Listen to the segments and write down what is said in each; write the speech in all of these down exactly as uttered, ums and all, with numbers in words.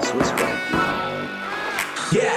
Swiss Frankie. Yeah.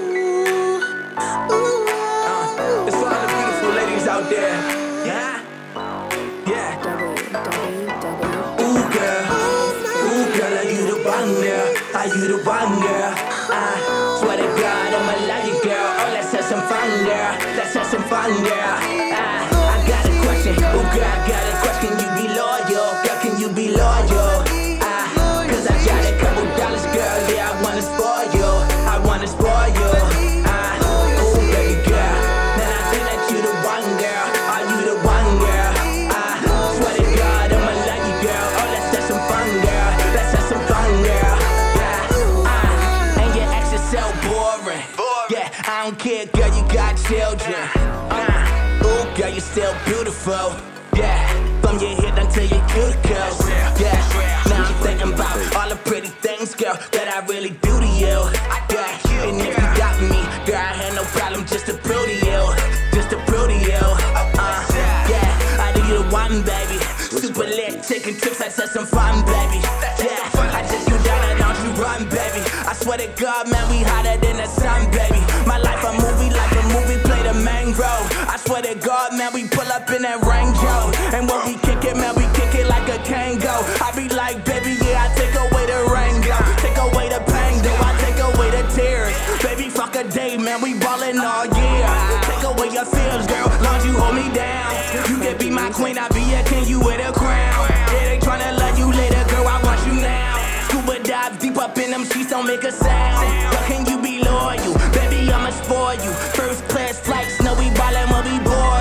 Uh, it's for all the beautiful ladies out there. Yeah. Yeah. Ooh, girl. Ooh, girl, are you the one, girl? Are you the one, girl? Uh, swear to God, I'ma love you, girl. Oh, let's have some fun, girl. Let's have some fun, girl. Uh, I got a question. Ooh, girl, I got a question. You be loyal, girl? Can you be loyal? Uh, Cause I got a couple dollars, girl. Yeah, I wanna spoil you. I wanna spoil you. Uh, ooh, baby girl. Man, I think that you the one, girl. Are you the one, girl? Uh, swear to God, I'ma love you, girl. Oh, let's have some fun, girl. Let's have some fun, girl. Yeah. Uh, and your ex is so boring. Yeah, I don't care, girl. You got children. Uh, ooh, girl, you still beautiful. Yeah, from your head until your cuticles. Yeah, now I'm thinking about all the pretty things, girl, that I really do to you. Yeah, and if you got me, girl, I had no problem just to prove to you, just to prove to you. Uh, yeah, I do you the one, baby. Super lit, taking trips, let's have some fun, baby. Yeah, I just you down and don't you run, baby. I swear to God, man, we hotter than the sun, baby. My life a movie, like a movie, play the main role. I swear to God, man, we pull up in that Range Rover, and when we kick it, man, we kick it like a Kango. I be like, baby, yeah, I take away the rain, go. Take away the pain, though, I take away the tears. Baby, fuck a day, man, we ballin' all year. Take away your fears, girl, long as you hold me down. You can be my queen, I be a king, you with a crown. Yeah, they tryna love you later, girl, I want you now. Scuba dive deep up in them sheets, don't make a sound. But can you be loyal? Baby, I'ma spoil you. First class flights, no, we ballin' when we board.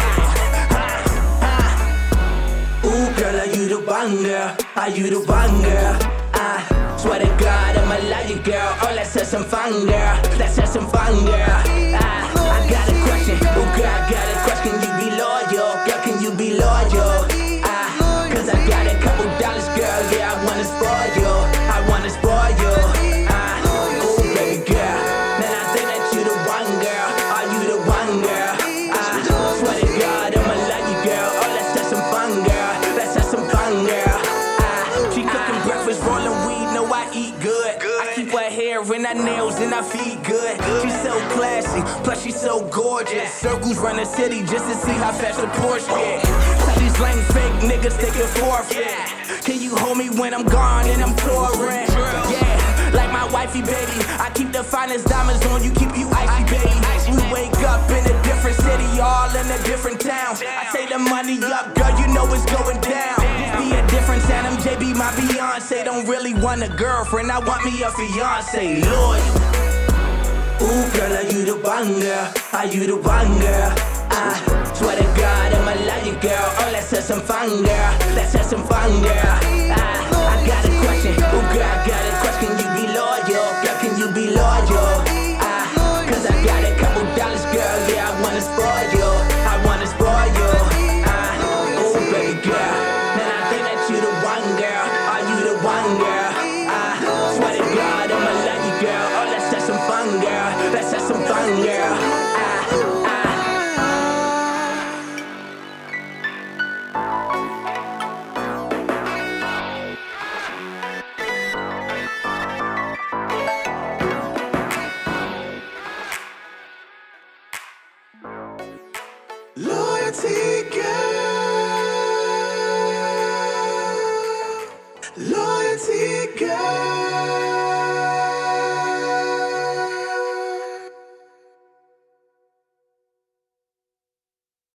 Ooh, girl, are you the one, girl? Are you the one, girl? I swear to God, I'ma love you, girl. Oh, let's have some fun, girl. Let's have some fun, girl. I, I got a question. Ooh, girl, I got a question. Can you be loyal? Girl, can you be loyal? I, Cause I got a couple dollars, girl. Yeah, I wanna spoil you. I wanna spoil you. I, ooh, baby girl. Man, I think that you the one, girl. Are you the one, girl? I swear to God, I'ma love you, girl. Oh, let's have some fun, girl. Let's have some fun, girl. I, she cooking breakfast, rolling weed. Know I eat good. I keep her hair and her nails and I feed good. She's so classy, plus she's so gorgeous. Circles run the city just to see how fast the Porsche get. Tell these lame fake niggas they can forfeit. Can you hold me when I'm gone and I'm touring? Yeah, like my wifey, baby. I keep the finest diamonds on you, keep you icy, baby. We wake up in a different city, all in a different town. I say the money up, girl, you know it's going down. Be a different sound, I'm J B, my Beyonce. Don't really want a girlfriend, I want me a fiance, loyal. Ooh, girl, are you the one, girl? Are you the one, girl? I swear to God, I'ma love you, girl. Oh, let's have some fun, girl. Let's have some fun, girl. I, I got a question. Ooh, girl, I got a question.